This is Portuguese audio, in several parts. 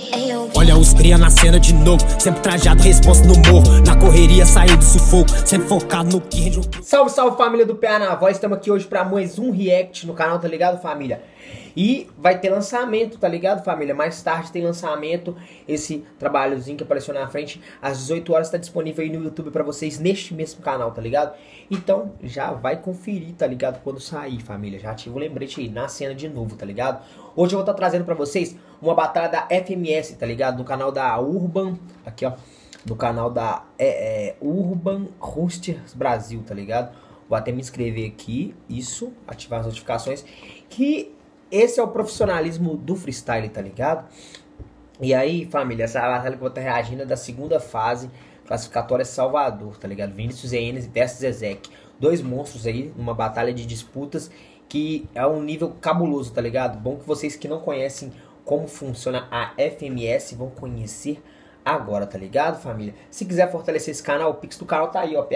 Olha os cria na cena de novo, sempre trajado, responsa no morro. Na correria, sair do sufoco, sempre focado no que rende. Salve, salve família do PA na Voz, estamos aqui hoje pra mais um react no canal, tá ligado, família? E vai ter lançamento, tá ligado, família? Mais tarde tem lançamento, esse trabalhozinho que apareceu na frente, às 18 horas tá disponível aí no YouTube pra vocês, neste mesmo canal, tá ligado? Então, já vai conferir, tá ligado, quando sair, família. Já ativa o lembrete aí, na cena de novo, tá ligado? Hoje eu vou estar trazendo pra vocês uma batalha da FMS, tá ligado? No canal da Urban, aqui ó, no canal da Urban Roosters Brasil, tá ligado? Vou até me inscrever aqui, isso, ativar as notificações, que esse é o profissionalismo do freestyle, tá ligado? E aí, família, essa batalha que eu vou estar reagindo é da segunda fase, classificatória Salvador, tá ligado? Vinícius Enes versus Ezek. Dois monstros aí, numa batalha de disputas que é um nível cabuloso, tá ligado? Bom que vocês que não conhecem como funciona a FMS vão conhecer agora, tá ligado, família? Se quiser fortalecer esse canal, o pix do canal tá aí, ó,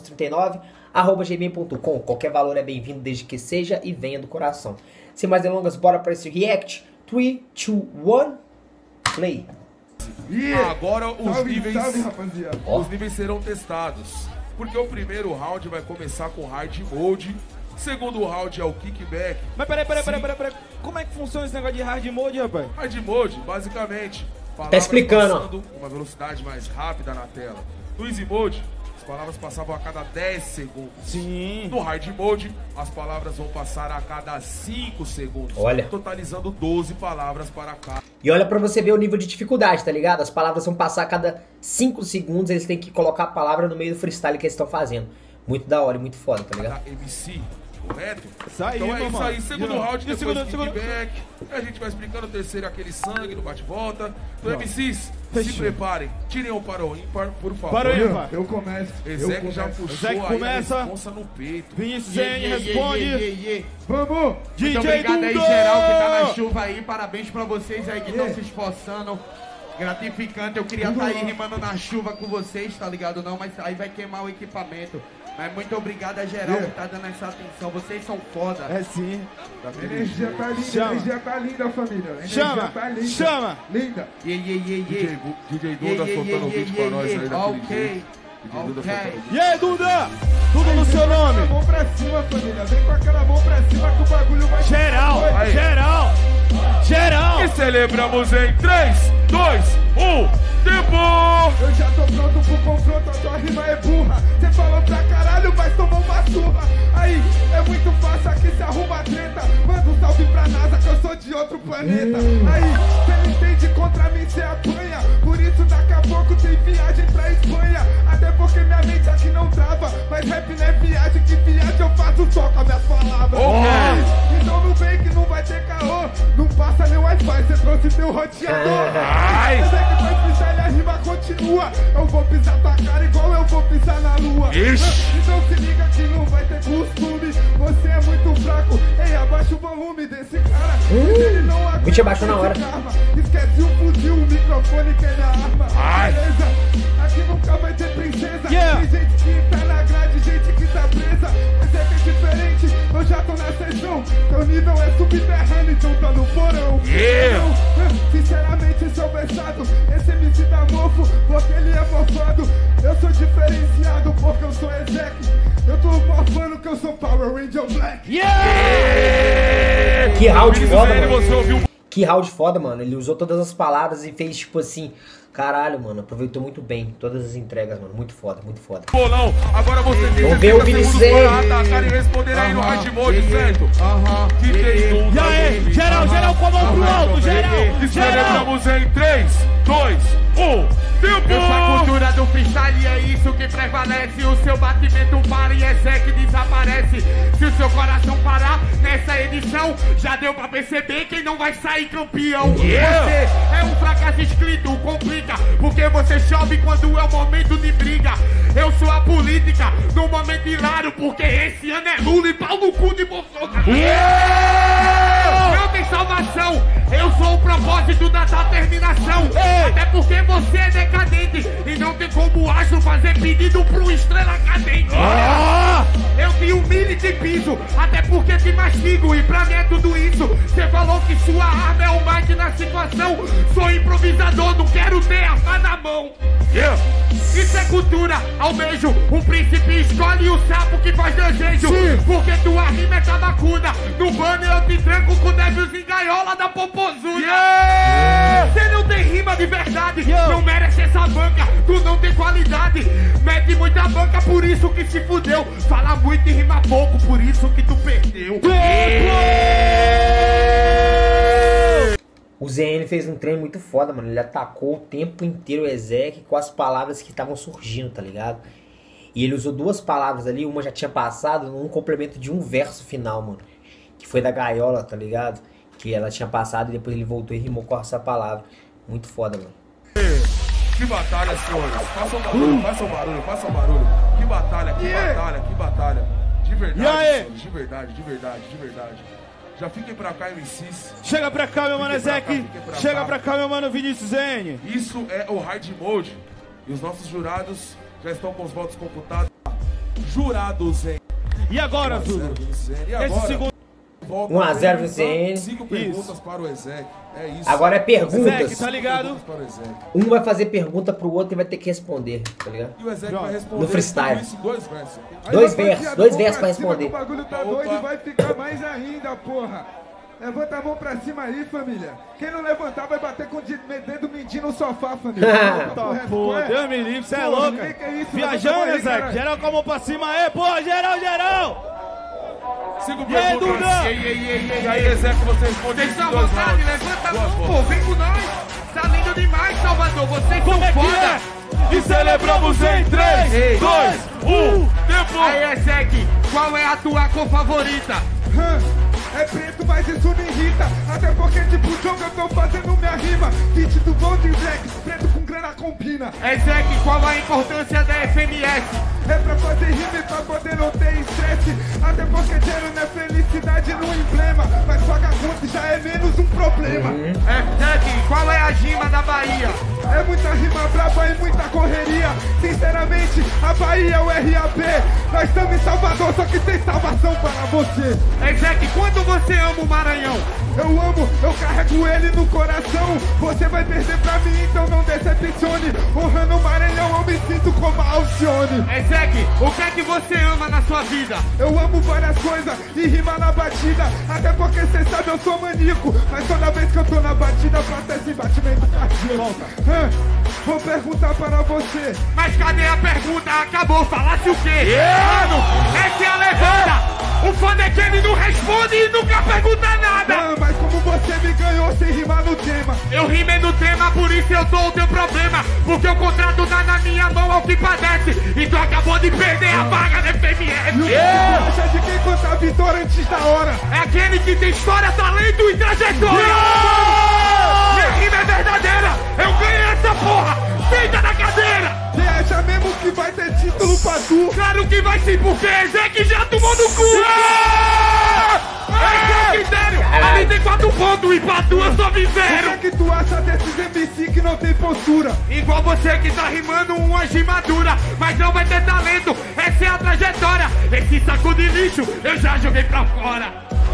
parecords39@gmail.com. Qualquer valor é bem-vindo desde que seja e venha do coração. Sem mais delongas, bora pra esse react. 3, 2, 1, play. Agora os níveis serão testados, porque o primeiro round vai começar com hard mode, segundo round é o kickback. Mas peraí, como é que funciona esse negócio de hard mode, rapaz? Hard mode, basicamente, Tá explicando, passando uma velocidade mais rápida na tela. No easy mode, as palavras passavam a cada 10 segundos. Sim. No hard mode, as palavras vão passar a cada 5 segundos. Olha. Totalizando 12 palavras para cada. E olha pra você ver o nível de dificuldade, tá ligado? As palavras vão passar a cada 5 segundos, eles têm que colocar a palavra no meio do freestyle que eles estão fazendo. Muito da hora e muito foda, tá ligado? MC, correto? Isso aí, então é isso mano. aí, segundo round, depois segundo. kickback. A gente vai explicando, o terceiro é aquele sangue no bate-volta. Então, MCs, Fechou. se preparem. Tirem um para o ímpar, por favor. Para o ímpar. Eu começo. Ezek já puxou Ezek aí começa. a responsa no peito. Vinícius Enes responde. Vamos! DJ Muito obrigado aí, Duda. geral, que tá na chuva aí. Parabéns pra vocês aí que estão se esforçando. Gratificante. Eu queria estar aí rimando na chuva com vocês, tá ligado? Não, mas aí vai queimar o equipamento. Mas muito obrigado a geral que tá dando essa atenção. Vocês são foda. É sim. Tá A energia tá linda, Chama. a energia tá linda, família. A energia Chama, tá linda. chama. Linda. DJ Duda soltando o vídeo pra nós aí daquele jeito. DJ Duda soltando o vídeo. E aí, Duda? Tudo no seu nome. Mão pra cima, família. Vem com aquela mão pra cima que o bagulho vai... Geral, Aí. geral, geral. E celebramos em 3, 2, 1, tempo! Eu já tô pronto pro confronto, a tua rima é burra. Cê falou pra caralho, mas tomou uma surra. Aí, é muito fácil, aqui se arruma treta. Manda um salve pra NASA, que eu sou de outro planeta. Aí, cê não entende, contra mim cê apanha. Por isso daqui a pouco tem viagem pra Espanha. Até porque minha mente aqui não trava. Mas rap não é viagem, que viagem eu faço só com as minhas palavras. Então não vem que não vai ter caô. Não passa nem Wi-Fi, cê trouxe teu roteador. Ai. Mas é que faz freestyle, a rima continua. Eu vou pisar tua cara igual eu vou pisar na lua. Ixi. Então se liga que não vai ter costume. Você é muito fraco. Ei, abaixa o volume desse cara. Ele não aguenta Bicho abaixou na hora. esse karma. Esquece o fuzil, o microfone que é minha arma. Ai. Beleza? Aqui nunca vai ter princesa. Yeah. Tem gente que tá na grade, gente que tá presa. Mas é que é diferente, eu já tô na sessão. Teu nível é subterrâneo, então tá no porão. Yeah. Então, sinceramente, sou versado. Esse MC tá mofo, porque ele é mofado. Eu sou diferenciado, porque eu sou Ezek. Eu tô mofando que eu sou Power Ranger Black. Que round foda, Ele, você mano. ouviu? Que round foda, mano. Ele usou todas as palavras e fez tipo assim... Caralho, mano. Aproveitou muito bem todas as entregas, mano. Muito foda, muito foda. Bolão, agora você tem Vamos ver o 60 Vinícius segundos para aí. atacar e responder aí no hard mode, certo? DJ Duda. E aí, geral, com a mão pro alto, geral. E celebramos em 3, 2, 1, tempo! Essa cultura do freestyle é isso que prevalece. O seu batimento para e Ezek desaparece. Se o seu coração parar nessa edição, já deu pra perceber quem não vai sair campeão. Yeah. Você é um fracasso escrito, complica, porque você chove quando é o momento de briga. Eu sou a política, no momento hilário, porque esse ano é Lula e pau no cu de Bolsonaro. Não tem salvação, eu sou o propósito da determinação. Até porque você é decadente e não tem como astro fazer pedido pro estrela cadente. Eu te humilho e te piso, até porque te mastigo e pra mim é tudo isso. Você falou que sua arma é o Mike na situação. Sou improvisador não. Isso é cultura, ao beijo. Um príncipe escolhe o sapo que faz desejo. Porque tua rima é tabacuda. No banner eu te tranco com débios em gaiola da popozuda. Você não tem rima de verdade. Não merece essa banca, tu não tem qualidade. Mete muita banca, por isso que se fudeu. Fala muito e rima pouco, por isso que tu perdeu. O ZN fez um trem muito foda, mano. Ele atacou o tempo inteiro o Ezek com as palavras que estavam surgindo, tá ligado? E ele usou duas palavras ali, uma já tinha passado num complemento de um verso final, mano. Que foi da gaiola, tá ligado? Que ela tinha passado e depois ele voltou e rimou com essa palavra. Muito foda, mano. Que batalha, senhores. Façam barulho, façam barulho, façam barulho. Que batalha, que batalha, que batalha. De verdade, senhores, de verdade, de verdade, de verdade. Já fiquem pra cá, MCs. Chega pra cá, meu mano Ezek. Chega pra cá, meu mano Vinícius N. Isso é o Hard Mode. E os nossos jurados já estão com os votos computados. Jurados, hein? E agora, Zulo? E agora? Esse segundo... 1 a 0 pro ZN. 5 perguntas para o Ezek. É isso. Agora é perguntas. Ezek, tá ligado? Um vai fazer pergunta pro outro e vai ter que responder, tá ligado? E o Ezek vai responder no freestyle. isso em 2 versos. Dois versos pra responder. O bagulho tá doido e vai ficar mais ainda, porra. Levanta a mão pra cima aí, família. Quem não levantar vai bater com o dedo mindinho no sofá, família. Pô, Deus me livre, cê é louco. Viajando, Ezek. Geral com a mão pra cima aí, porra. Geral. 5 perguntas. E aí, Ezek, você responde. Deixa a vontade, levanta a mão, pô. Vem com nós. Tá lindo demais, Salvador. Vocês são foda. E celebramos em 3, 2, 1, tempo! Aí, Ezek, qual é a tua cor favorita? É preto, mas isso me irrita. Até porque tipo jogo eu tô fazendo minha rima. Beat do Gold Black, preto com grana combina. Ezek, qual a importância da FMS? É pra fazer rima e pra poder não ter estresse. Até porque dinheiro não é felicidade no emblema. Mas pagar conta já é menos um problema. Ezek, qual é a gima da Bahia? É muita rima braba e muita correria. Sinceramente, a Bahia é o RAP. Nós estamos em Salvador, só que tem salvação para você. Ezek, quando você ama o Maranhão? Eu amo, eu carrego ele no coração. Você vai perder pra mim, então não decepcione. Honrando o Maranhão, eu me sinto como a Alcione. Ezek, o que é que você ama na sua vida? Eu amo várias coisas e rima na batida. Até porque cê sabe, eu sou maníaco. Mas toda vez que eu tô na batida, pra esse batimento cardíaco. Vou perguntar para você. Mas cadê a pergunta? Acabou, falasse o quê? Mano, essa é a levada. O foda é que ele não responde e nunca pergunta nada. Mas como você me ganhou sem rimar no tema? Eu rimei no tema, por isso eu dou o teu problema. Porque o contrato tá na minha mão, ao que padece. E tu acabou de perder a vaga da FMS. Você acha de quem conta a vitória antes da hora? É aquele que tem história, talento e trajetória. Minha rima é verdadeira. Eu ganhei essa porra. Senta na cadeira. Você acha mesmo que vai ter título pra tu? Claro que vai sim, porque Ezek já tomou no cu. Esse é o critério. Ali tem 4 pontos e pra tu eu só vi 0. O que é que tu acha desses MC que não tem postura? Igual você que tá rimando uma gimadura, mas não vai ter talento, essa é a trajetória. Esse saco de lixo eu já joguei pra fora.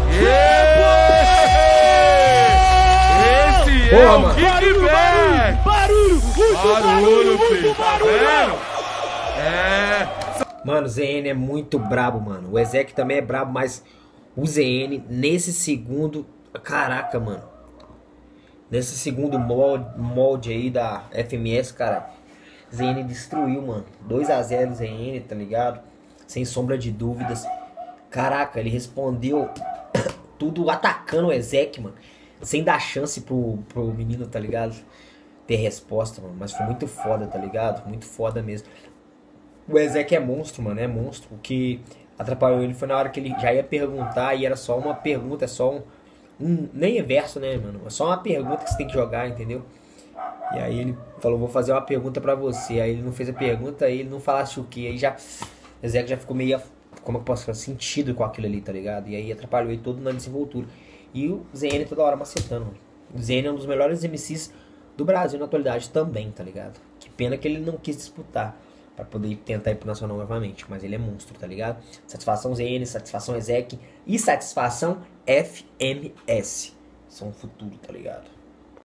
Esse é o Kickback! Barulho, muito barulho! Mano, o ZN é muito brabo, mano. O Ezek também é brabo, mas o ZN, nesse segundo... Caraca, mano. Nesse segundo molde aí da FMS, cara, ZN destruiu, mano. 2 a 0 ZN, tá ligado? Sem sombra de dúvidas. Caraca, ele respondeu tudo atacando o Ezek, mano. Sem dar chance pro menino, tá ligado? Ter resposta, mano. Mas foi muito foda, tá ligado? Muito foda mesmo. O Ezek é monstro, mano. É monstro. O que atrapalhou ele foi na hora que ele já ia perguntar e era só uma pergunta, é só nem é verso, né, mano? É só uma pergunta que você tem que jogar, entendeu? E aí ele falou, vou fazer uma pergunta pra você. Aí ele não fez a pergunta, aí ele não falasse o que. Aí já... O Ezek já ficou meio... Como é que eu posso falar? Sentido com aquilo ali, tá ligado? E aí atrapalhou ele todo na desenvoltura. E o ZN toda hora macetando, mano. O ZN é um dos melhores MCs do Brasil na atualidade também, tá ligado? Que pena que ele não quis disputar pra poder tentar ir pro Nacional novamente. Mas ele é monstro, tá ligado? Satisfação ZN, satisfação Ezek e satisfação FMS. São o futuro, tá ligado?